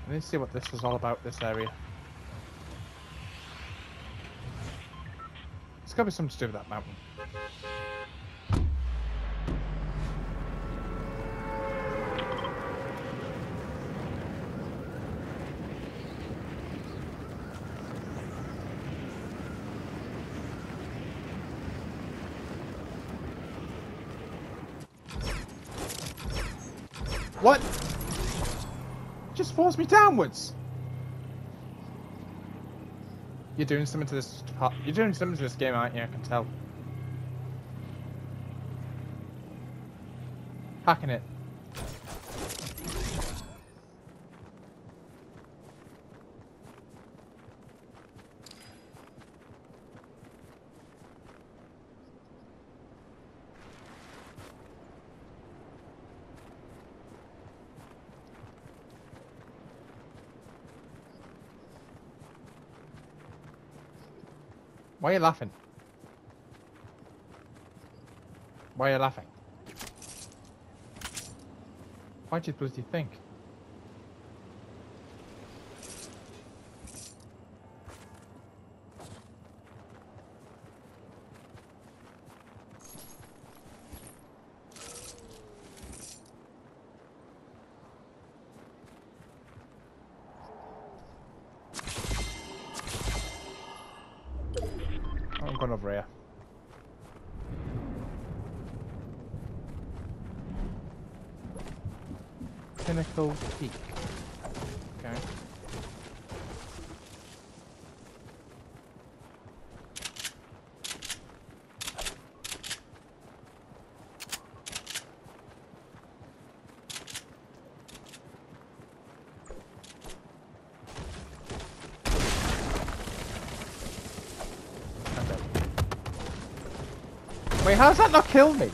Let's see what this was all about, this area. It's got to be something to do with that mountain. What? Just forced me downwards. You're doing something to this. You're doing something to this game, aren't you? I can tell. Hacking it. Why are you laughing? Why are you laughing? What do you think? I'm going over here. Pinnacle Peak. Okay. Wait, how's that not kill me?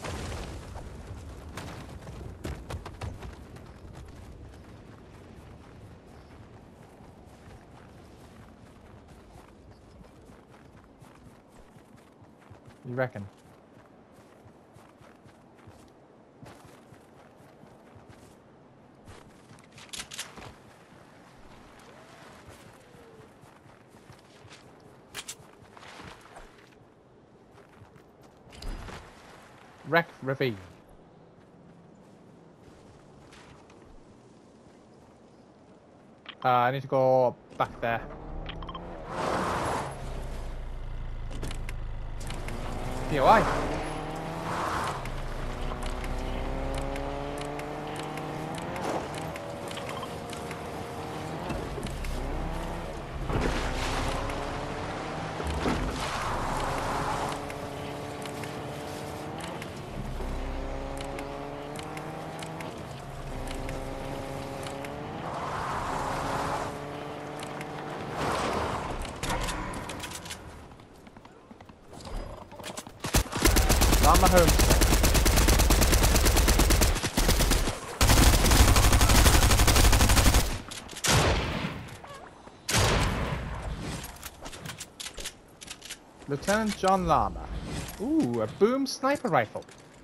You reckon? Wreck Ravine. I need to go back there. POI. On my home. Lieutenant John Lama. Ooh, a boom sniper rifle.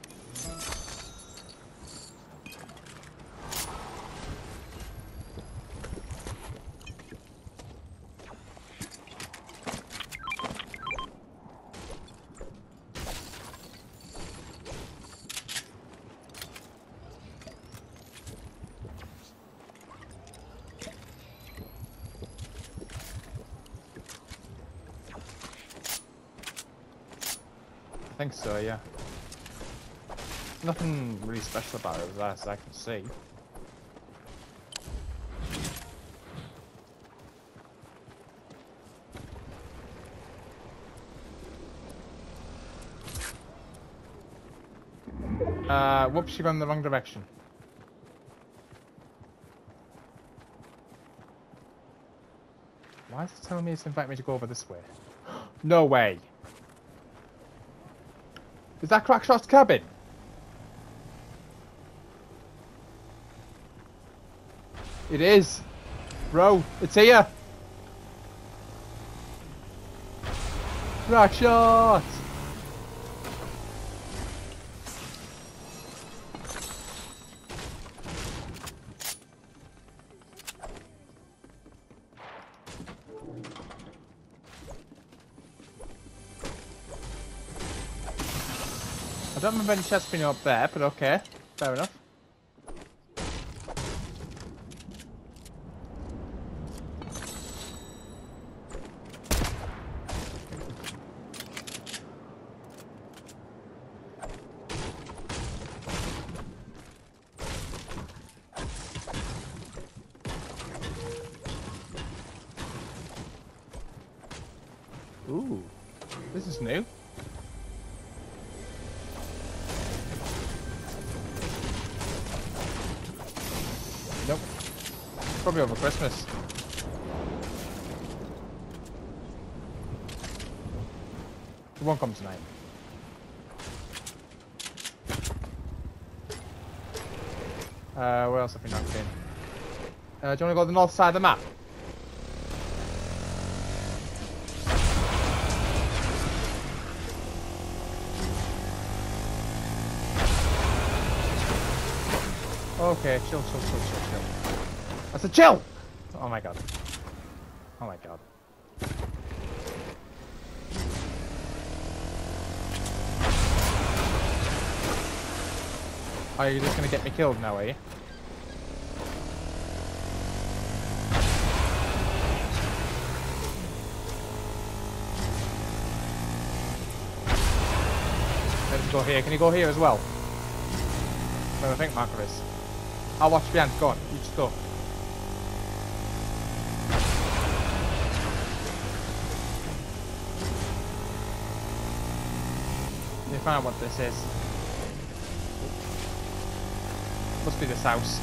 I think so, yeah. Nothing really special about it as I can see. Whoops, you went in the wrong direction. Why is it telling me it's inviting me to go over this way? No way! Is that Crackshot's cabin? It is! Bro, it's here! Crackshot! I don't remember any chests being up there, but okay. Fair enough. Ooh, this is new. Nope. Probably over Christmas. It won't come tonight. Where else have we not been? Do you want to go to the north side of the map? Okay, chill. I said chill! Oh my god. Oh my god. Are you just gonna get me killed now, are you? Let's go here. Can you go here as well? Where I think marker is. I'll watch behind. Go on. You just go. You find what this is. Must be this house.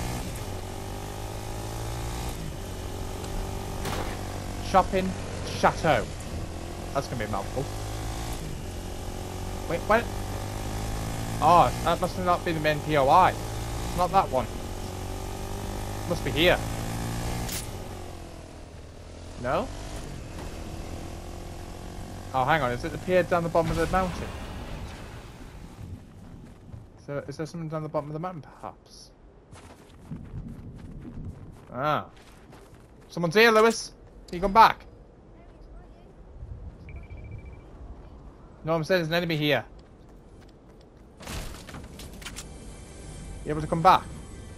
Shopping Chateau. That's gonna be a mouthful. Wait, what? Oh, that must not be the main POI. It's not that one. Must be here. No? Oh, hang on. Is it the pier down the bottom of the mountain? So, is there something down the bottom of the mountain, perhaps? Ah. Someone's here, Lewis. Can you come back? No, I'm saying there's an enemy here. You able to come back?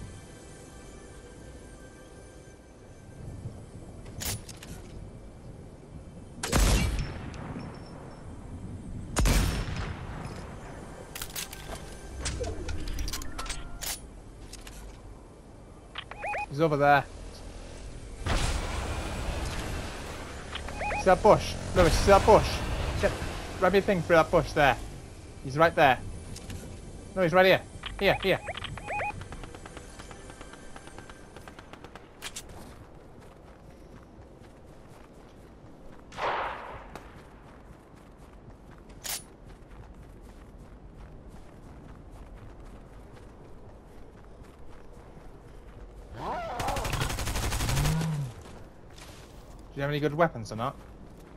He's over there. See that bush? Lewis, see that bush? Grab your thing through that bush there. He's right there. No, he's right here. Here. Do you have any good weapons or not?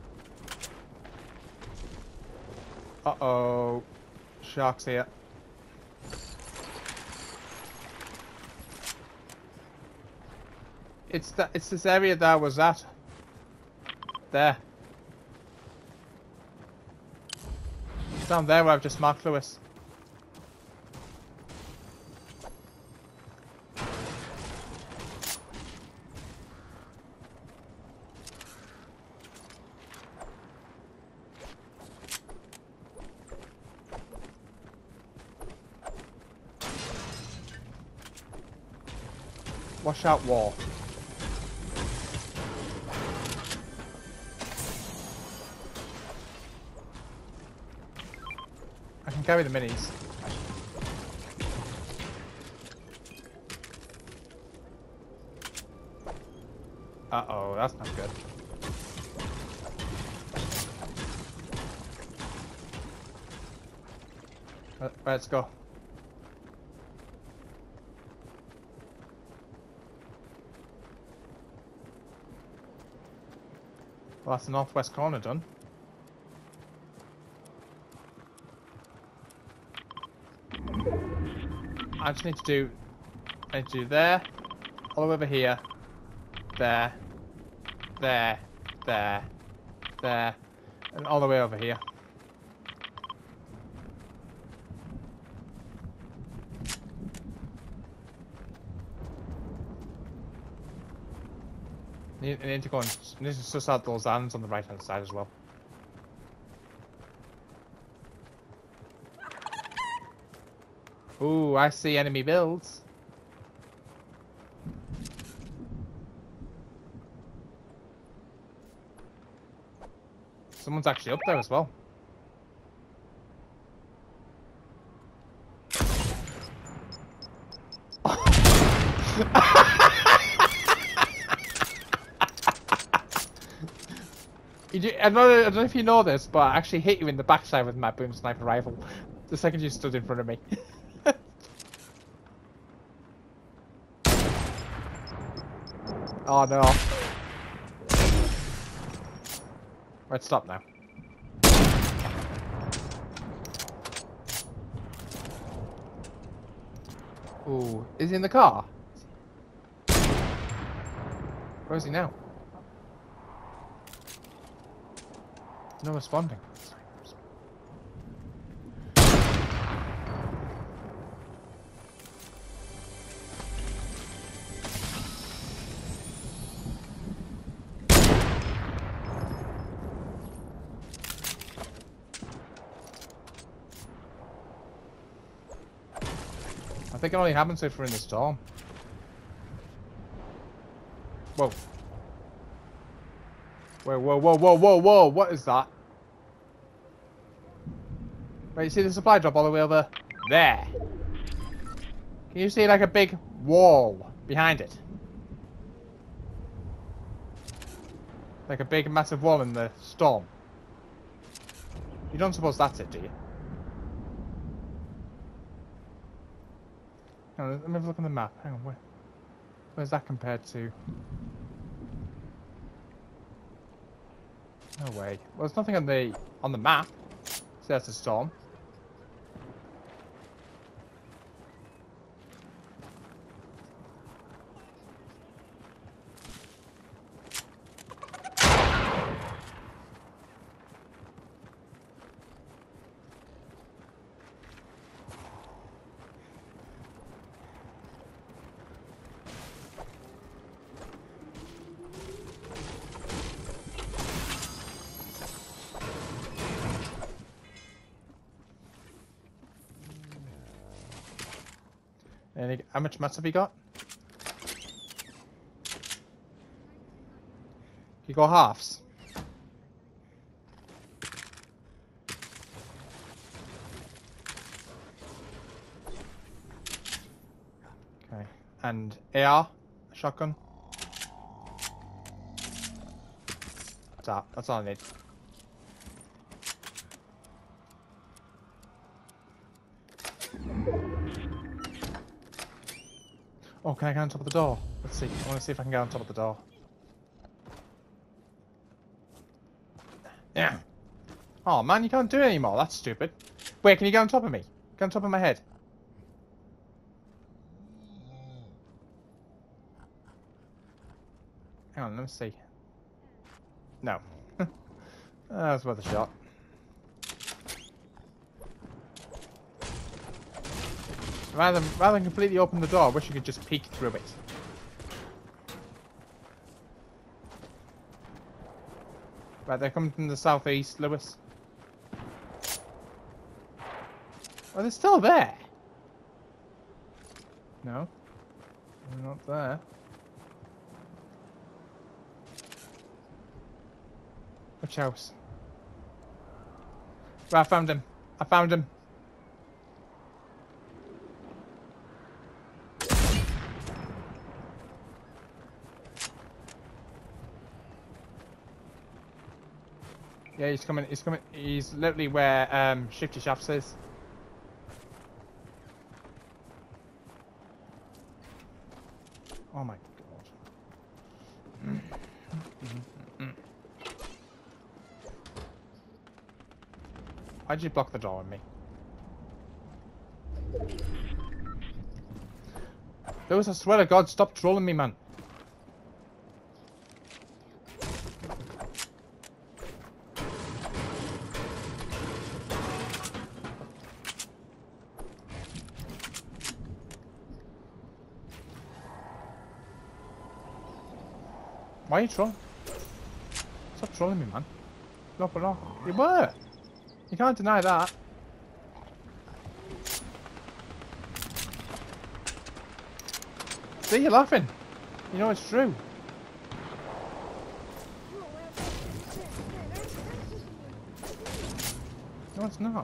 Uh-oh. Shark's here. It's this area that I was at. There. It's down there where I've just marked Lewis. Watch out, wall. I can carry the minis. Uh-oh, that's not good. Let's go. Well, that's the northwest corner done. I just need to do there, all the way over here, there, and all the way over here. You need to go and suss out those islands on the right hand side as well. Ooh, I see enemy builds. Someone's actually up there as well. I don't know if you know this, but I actually hit you in the backside with my boom sniper rifle the second you stood in front of me. Oh no. Right, stop now. Ooh, is he in the car? Where is he now? No responding. I think it only happens if we're in the storm. Whoa. Whoa, whoa, whoa, whoa, whoa, whoa, what is that? Wait, you see the supply drop all the way over there? Can you see like a big wall behind it? Like a big massive wall in the storm. You don't suppose that's it, do you? Hang on, let me have a look on the map. Hang on, where's that compared to? No way. Well, there's nothing on the map. So that's a storm. How much mats have you got? You got halves. Okay. And AR? Shotgun? That's all I need. Oh, can I get on top of the door? Let's see. I want to see if I can get on top of the door. Yeah. Oh man, you can't do it anymore. That's stupid. Wait, can you get on top of me? Get on top of my head. Hang on, let me see. No. That was worth a shot. Rather than completely open the door, I wish you could just peek through it. Right, they're coming from the southeast, Lewis. Oh, they're still there. No. They're not there. Which house? Right, I found him. I found him. Yeah, he's coming. He's coming. He's literally where Shifty Shafts is. Oh my god. Why'd you block the door on me? Lewis, I swear to God, stop trolling me, man. Why are you trolling? Stop trolling me, man. No, but no. You were. You can't deny that. See, you're laughing. You know it's true. No, it's not.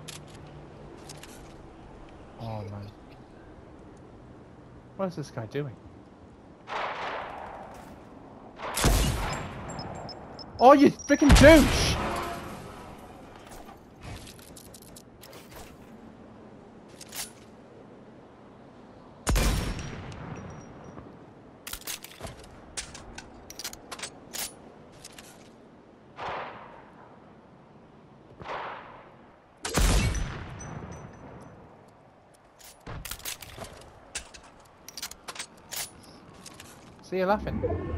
Oh, man. What is this guy doing? Oh, you freaking douche! See you laughing.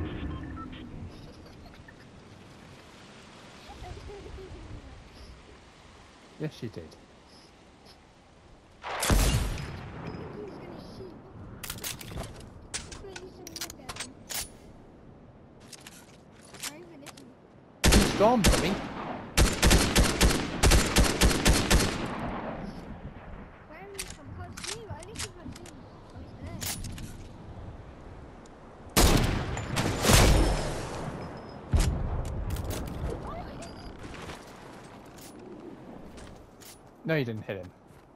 Yes, you did. He's gone, buddy. No, you didn't hit him.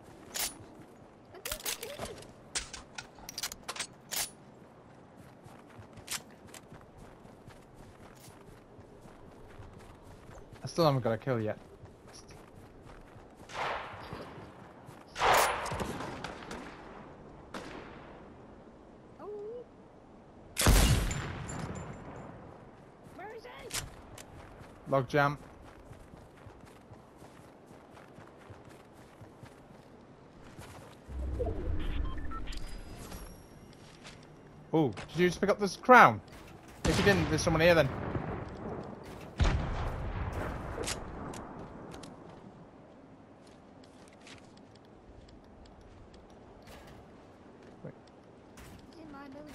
I still haven't got a kill yet. Where is he? Log jam. Oh, did you just pick up this crown? If you didn't, there's someone here then. Wait. He's in my building.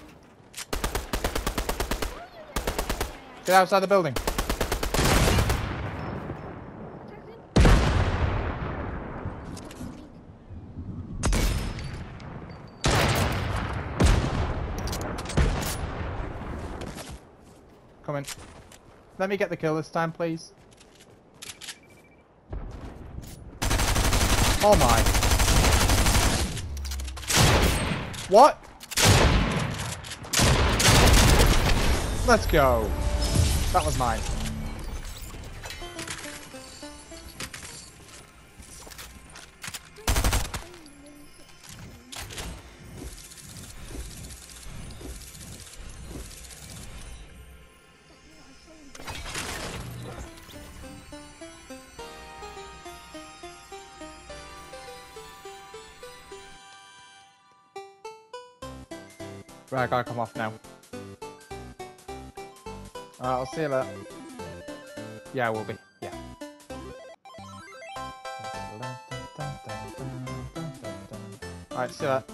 Get outside the building. Attack him. Come in. Let me get the kill this time, please. Oh my. What? Let's go. That was mine. Right, I gotta come off now. Alright, I'll see you later. Yeah, I will be. Yeah. Alright, see you later.